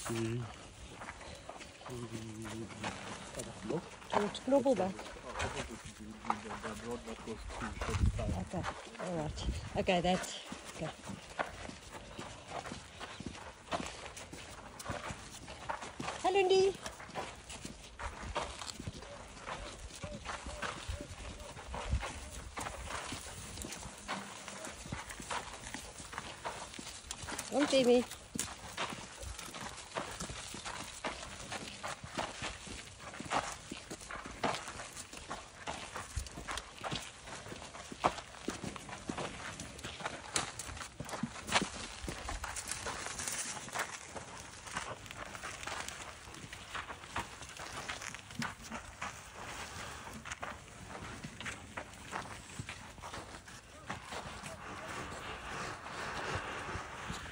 George, knobble back. Okay, all right. Okay, that's okay. Hello, Andy. Come, Timmy.